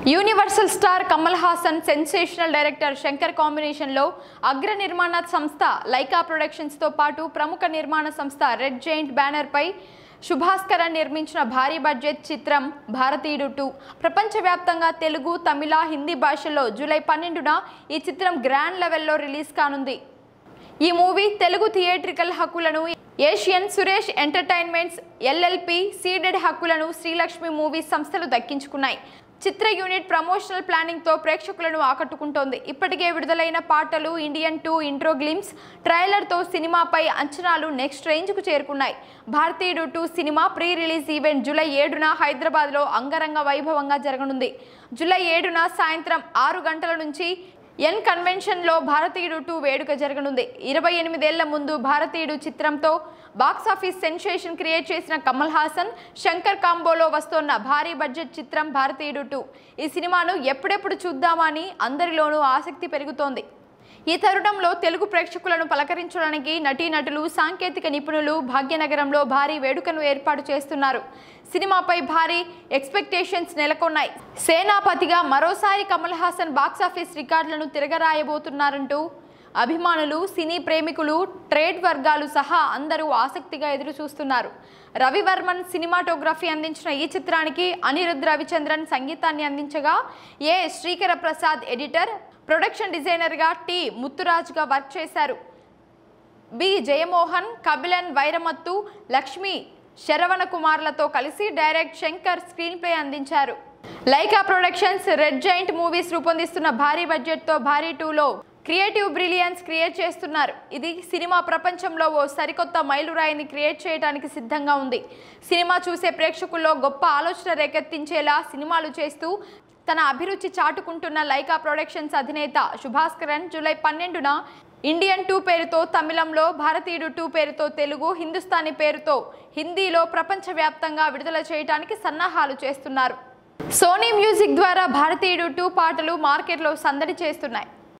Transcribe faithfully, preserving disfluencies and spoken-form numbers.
Universal star Kamal Haasan sensational director Shankar combination లో అగ్ర నిర్మాణ సంస్థ లైకా ప్రొడక్షన్స్ తో పాటు ప్రముఖ నిర్మాణ సంస్థ రెడ్ జైంట్ బ్యానర్ పై శుభాస్కరన్ నిర్మించిన భారీ బడ్జెట్ చిత్రం భారతీయుడు టూ ప్రపంచవ్యాప్తంగా తెలుగు, తమిళ, హిందీ భాషల్లో జూలై పన్నెండున ఈ చిత్రం గ్రాండ్ లెవెల్లో రిలీజ్ కానుంది. ఈ మూవీ తెలుగు థియేట్రికల్ హక్కులను Asian Suresh entertainments LLP ceded హక్కులను శ్రీలక్ష్మి మూవీస్ సంస్థలు దక్కించుకున్నాయి. చిత్ర యూనిట్ ప్రమోషనల్ ప్లానింగ్ తో ప్రేక్షకులను ఆకట్టుకుంటోంది. ఇప్పటికే విడుదలైన పాటలు, Indian two intro glimpse, trailer తో సినిమాపై అంచనాలు నెక్స్ట్ రేంజ్ కు చేరుకున్నాయి. భారతీయుడు టూ సినిమా ప్రీ రిలీజ్ ఈవెంట్ జూలై ఏడున హైదరాబాద్ లో అంగరంగ వైభవంగా జరగనుంది. జూలై ఏడున సాయంత్రం ఆరు గంటల నుంచి ఎన్ కన్వెన్షన్ లో భారతీయుడు టూ వేడుక జరగనుంది. ఇరవై ఎనిమిదేళ్ల ముందు భారతీయుడు చిత్రంతో బాక్సాఫీస్ సెన్సేషన్ క్రియేట్ చేసిన కమల్ హాసన్, శంకర్ కాంబోలో వస్తోన్న భారీ బడ్జెట్ చిత్రం భారతీయుడు టూ. ఈ సినిమాను ఎప్పుడెప్పుడు చూద్దామా అని అందరిలోనూ ఆసక్తి పెరుగుతోంది. ఈ తరుణంలో తెలుగు ప్రేక్షకులను పలకరించడానికి నటీనటులు, సాంకేతిక నిపుణులు భాగ్యనగరంలో భారీ వేడుకను ఏర్పాటు చేస్తున్నారు. సినిమాపై భారీ ఎక్స్పెక్టేషన్స్ నెలకొన్నాయి. సేనాపతిగా మరోసారి కమల్ హాసన్ బాక్సాఫీస్ రికార్డులను తిరగరాయబోతున్నారంటూ అభిమానులు, సినీ ప్రేమికులు, ట్రేడ్ వర్గాలు సహా అందరూ ఆసక్తిగా ఎదురు చూస్తున్నారు. రవివర్మన్ సినిమాటోగ్రఫీ అందించిన ఈ చిత్రానికి అనిరుద్ రవిచంద్రన్ సంగీతాన్ని అందించగా, A Sreekar Prasad editor, production డిజైనర్గా టి ముత్తురాజ్గా వర్క్ చేశారు. బి జయమోహన్, కపిలన్ వైరమత్తు, లక్ష్మి శరవణ కుమార్లతో కలిసి డైరెక్ట్ శంకర్ స్క్రీన్ ప్లే అందించారు. Lyca productions red giant movies రూపొందిస్తున్న భారీ బడ్జెట్తో భారీ టూలో క్రియేటివ్ బ్రిలియన్స్ క్రియేట్ చేస్తున్నారు. ఇది సినిమా ప్రపంచంలో ఓ సరికొత్త మైలురాయిని క్రియేట్ చేయడానికి సిద్ధంగా ఉంది. సినిమా చూసే ప్రేక్షకుల్లో గొప్ప ఆలోచన రేకెత్తించేలా సినిమాలు చేస్తూ తన అభిరుచి చాటుకుంటున్న లైకా ప్రొడక్షన్స్ అధినేత శుభాస్కరన్ జూలై పన్నెండున ఇండియన్ టూ పేరుతో తమిళంలో, భారతీయుడు టూ పేరుతో తెలుగు, హిందుస్థానీ పేరుతో హిందీలో ప్రపంచవ్యాప్తంగా విడుదల చేయడానికి సన్నాహాలు చేస్తున్నారు. సోనీ మ్యూజిక్ ద్వారా భారతీయుడు టూ పాటలు మార్కెట్లో సందడి చేస్తున్నాయి.